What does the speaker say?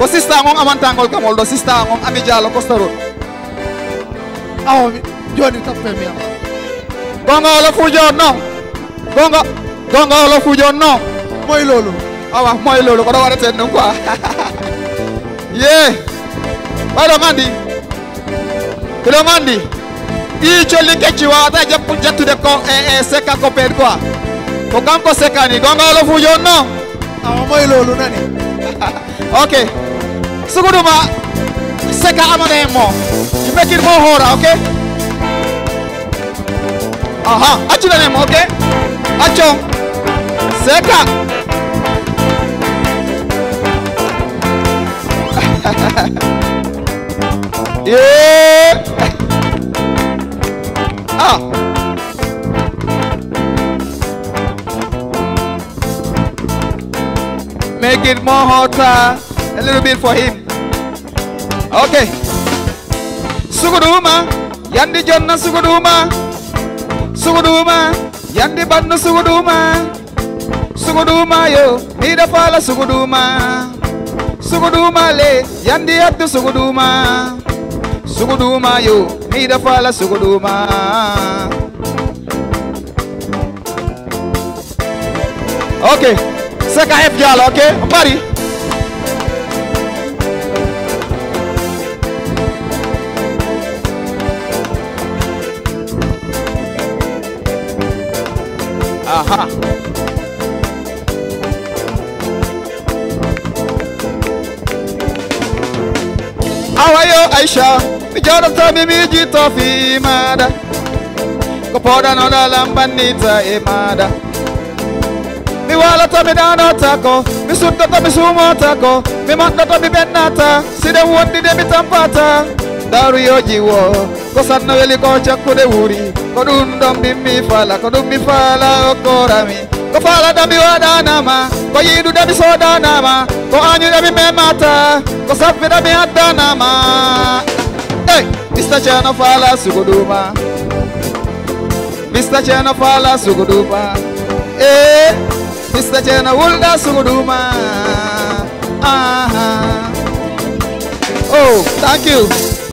ko sista ngong amantangol kamol do sista ngong ami jalo Costa Road aw joni tappe mi am gonga wala fujon no gonga wala fujon no moy lolu awa moy lolu ko do wara ten quoi ye wala ngandi kilo ngandi i choli kechi wa ta jappu jattude ko seka ko ped quoi ko kanko sekani gonga wala fujon no aw moy lolu nani okay suguduma seka amane mo you make it more horror okay aha achuna nemo okay acho seka yeah ah make it more hotter a little bit for him okay suguduma yandi jonna suguduma yandi bandu suguduma yo nida fala suguduma le yandi attu suguduma yo nida fala suguduma okay seka F jalo okay mari aha awayo Aisha mi jado to mi jito fi mada ko poda no la lambanita e mada mi wala to mi dano tako mi sutta to mi sumo tako mi matta to mi bennata side wondi de mi tampata daru yojiwo ko sanno weli ko cakkude wuri ko dum dom mi fala ko dum mi fala o korami ko fala dami wadanama ko yidu dami sodanama ko anyu dami memata ko sappi dami addanama hey Mr. Chano fala suguduma Mr. Chano fala suguduma eh Mr. Chano wulda suguduma oh thank you